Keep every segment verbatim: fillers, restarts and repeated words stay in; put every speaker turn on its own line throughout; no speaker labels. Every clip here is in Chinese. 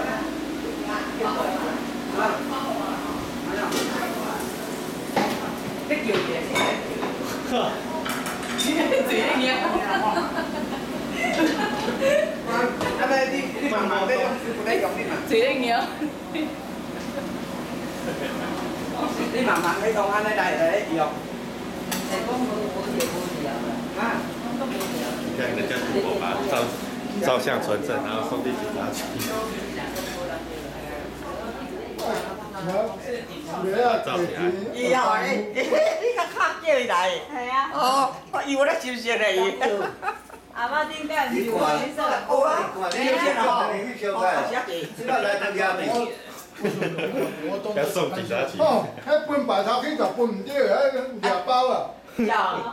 你叫嘢先。自己嘢。
啊咪你你慢慢啲，唔使用啲嘛。
自己嘢。
你慢慢啲講下你大嚟用。
你講冇冇嘢冇嘢啊？都冇嘢。
你看人家如果把照照相存证，然后送递警察局。照起来。
以後你你你個卡叫你嚟。
係啊。
哦，我以為你少少嚟。
阿媽點解唔要啊？你收
好啊，你要先好。
这个来参加的。
要送警察局。
哦，迄本白头去就分唔对，迄廿包啊。
有。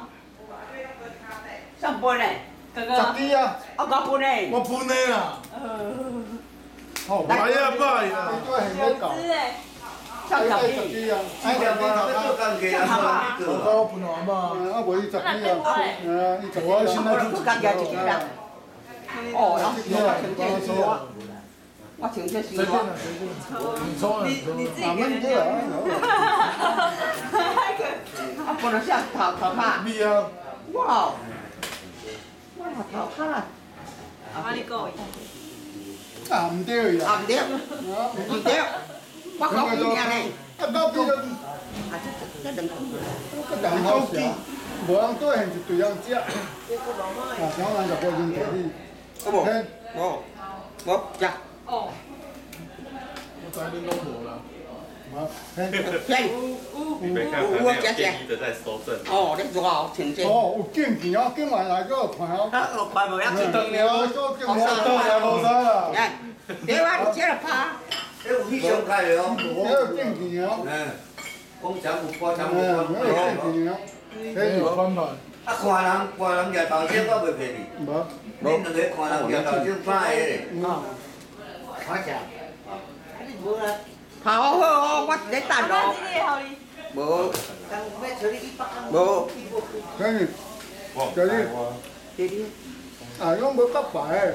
上半呢？
哥哥。
十支啊。
我講半呢。
我分你啦。哦，買啊買啦。你都係唔夠。
知誒。
上十
十支啊。
哎，两边头做干嘅啊，
我搞分我嘛，啊，我伊十支啊。啊，伊十我现在就
干嘅一支啦。哦，然後我請這數，我請這數。
随便啦，随便。你抽啊，你自己慢慢啲啊。
啊，本來是頭頭卡。
你啊。
哇！哇，頭卡。
阿媽你講。
啊，唔對呀。
啊，唔對，唔對，我講幾年咧？
啊，到邊個？
啊，這這兩個。
個人好食，無人對係就對人食。啊，講人就過人哋啲。
冇，冇，冇，食。
哦。
我知你講無啦。冇。
你没看他那样便衣的在收证。
哦，你做好請先。
哦，有見見啊，見埋嚟嗰個朋友。
啊，我快冇一次等
了，嗰個我到嚟冇晒啦。
哎，你話你接了趴。
哎，有去上開的哦。
有見見啊。
嗯，講長有瓜長
嗯，
有
有見見啊。喺度分派。
啊，看人看人舉頭先我袂騙你。
冇。
你兩個看人舉頭先歹嘅。
哦。快食。好好好，我你等咯。
阿媽啲嘢後你。
冇。冇。
跟住，就啲，啊，我冇得擺。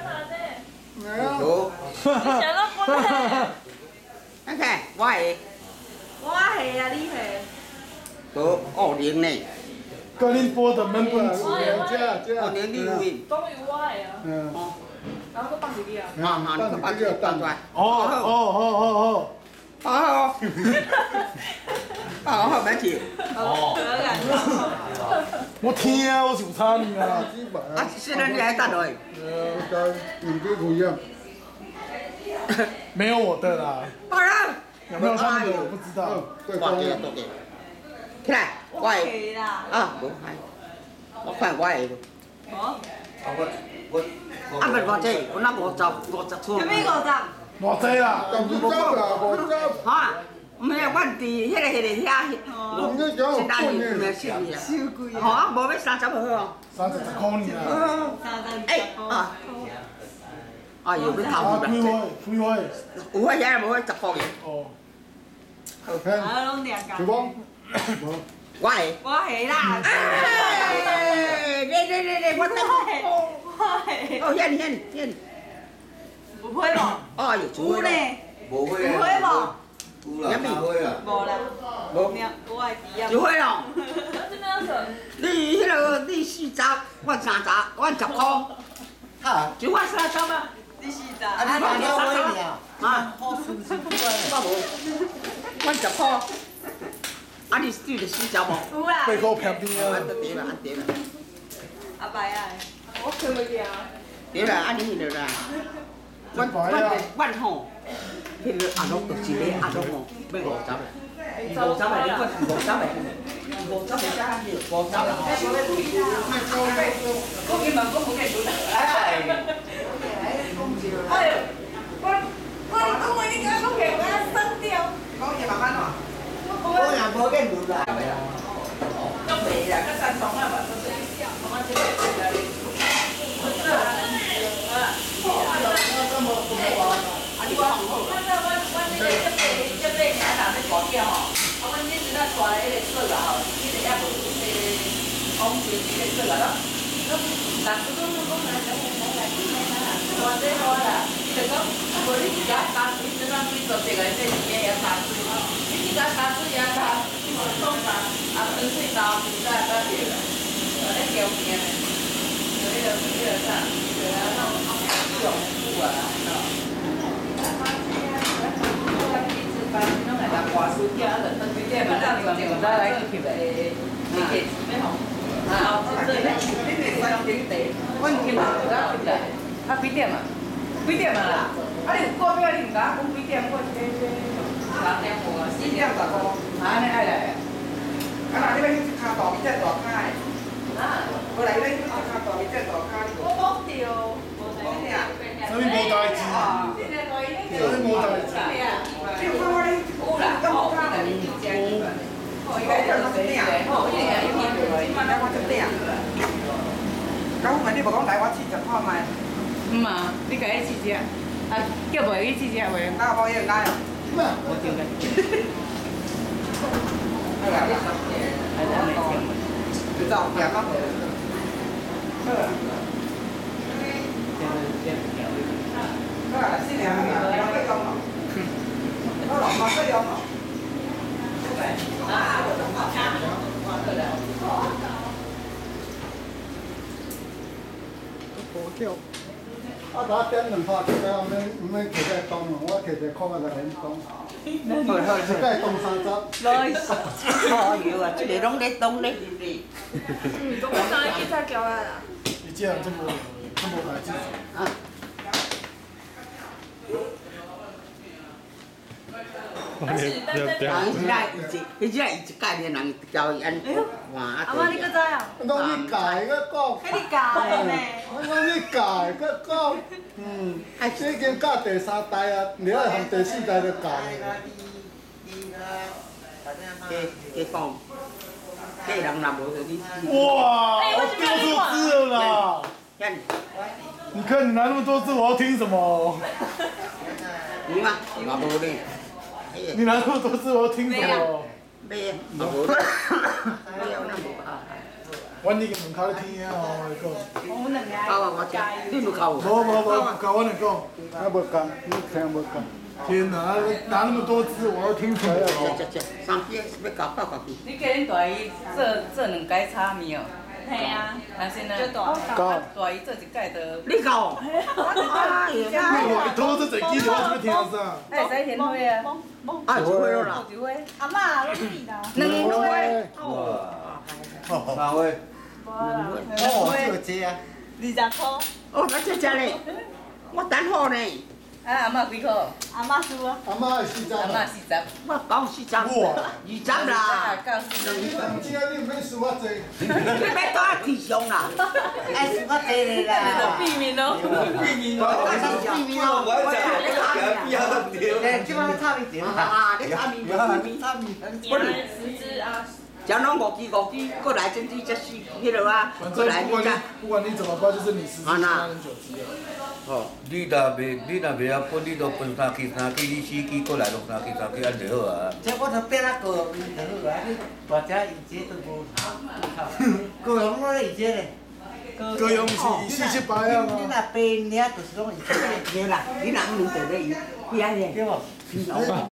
冇。
想到本嚟。
你看，我係。
我係啊，你係。
冇，哦零呢。
跟你播的門本是這這。
哦零零零。
當然我係啊。
嗯。
然後都放幾啲啊？
啊啊，你把這個搬出來。
哦哦哦哦哦。
哦。哦，好，沒事。
哦。
我聽啊，我就差你啊。
啊，現在你還等落？
呃，在你這不一樣。沒有我的啦。
當然。
有沒有他們的我不知道。
我嘅，我嘅。起來，我係。啊，冇係。我看我係。
哦。
我我。
啊，唔係我這，我那五十五十出。
有咩五十？
我知啦，就五十啦，五十。
嚇，唔係阮佇迄個迄個遐，
我你講有半年。
超貴啊！嚇，無要三十好哦。
三十塊呢？
哎啊！啊，又要頭
啊，幾位？幾位？
有啊，遐無十塊嘅。
哦。
啊，攏兩間。
小芳。
我係。
我係啦。
哎，你你你你，我得。
我係。
哦，現現現。
唔會喎。
哦，有煮
有呢。
無會
唔會喎。
有啦，冇會啦。
無啦。
無。
我係幾啊？
有會咯。你迄個你四十，我三十，我十塊。哈，就我三十嘛。
你四十。
啊，你三十啊？啊。我無。我十塊。啊，你對着四十無？
有啦。
背後偏邊啊。
按得對啦，按對啦。
阿伯啊，我去唔去啊？
對啦，按你迄個啦。阮阮阮吼，迄個阿龍就是咧阿龍吼，要五十啦。五十嚟，你講五十嚟，五十嚟加啲，五十啦。我見問我冇嘅做得，唉。哎，我我講我呢個講嘅我生掉。講嘢慢慢話。我又冇嘅做啦。咁未啊？嗰陣講啊，話說對象，講啊，這個係。我
家打水，这张水做这个这里面要打水，你自家打水要打，你我送打，啊，喷水打不打打这个，呃，那条边的，有那个那个啥，对啊，那种用布啊，喏。弄来个挂水架，就喷水架嘛，咱就就来来去去嘞，你给咩好？啊，这里你你三点地，我唔听嘛，咱去来，啊几点嘛？几点嘛啦？啊你有过表你唔敢讲几点，我这这三点半啊，四点十五，啊你爱来？啊那你要去卡大米只大卡的，啊，我来你去卡大米只大卡的。我忘掉，冇在呢。
所以冇代志，所以冇代志。
有啦，好，那你就这样子。哦，应该就是这样。哦，这样一天就起码来我就这样。咁我问你无讲来我试一看卖。嗯啊，你家己试试，啊，叫袂去试试袂？那无要来哦。我叫嘅。哎呀，你十件，哎，咱嚟听。就照片嘛。好。好啊，是两个，两个钟咯。好咯，八个钟咯。啊，我都好看，我过来。
好叫。啊，打点两拍，这个唔免唔免摕在东咯，我摕在空啊来东。好好，这个东三十。
来，好有啊，这个拢咧东咧入哩。
嗯，我上一季才叫啊啦。
你这样这么这么来自
啊。
不要
啊，伊来伊一，伊只伊一概念人交伊安换啊。
阿妈你个知啊？
拢你改个讲。
迄你教呢？
我讲你改个讲，嗯，已经教第三代啊，你要向第四代就改。
加加讲，这人若无就你。
哇，我丢错字了啦！你看你拿那么多字，我要听什么？
你嘛，我无咧。
你拿那么多字，我要听什么？
没啊，无咧。没有那无啊。
我你个门口咧听啊，我讲。
我两个。
教啊，我教，你唔教我。
无无无，教我来讲，我无讲，你听无讲。天哪，拿那么多字，我要听什么？
这这这，三篇要教教教去。
你跟恁大姨做做两届差面哦。
系啊，
但是呢，
教。
大姨做一届就。
你教？哎呀，
你拖这嘴机，我怎么听得上？
哎，使天花啊？
啊，一会了啦。
一会。
阿妈拢你啦。
两会。
哇，哪位？
哦，这个这啊。
二十箍。
哦，那这这嘞，我等好呢。
啊，阿嬷几箍？
阿妈输啊。
阿妈四十。
阿嬷四十。
我九四十。
哇，
二十啦。
九四十。
你唔知啊？你唔免输我济。
你要多提上啦。
哎，输我济嘞啦。
避免咯。
避免咯，避免咯，我讲我讲不要丢。哎，今晚差一点
啊，你差面面差面。
我十只啊。
讲拢五支五支，过来整支这四迄落啊，过来你再。
不管你怎么办，就是你十支，其他人九支啊。
哦，你若袂，你若袂晓分，你就分三支三支，你四支过来弄三支三支，安就好啊。
这我就变啊个，就好啊！你大家以前都无个人我以前嘞，
各样是四七八样
你
啊。
若变领就是拢以前。
对啦，你若唔对咧，伊，伊安尼。
对无？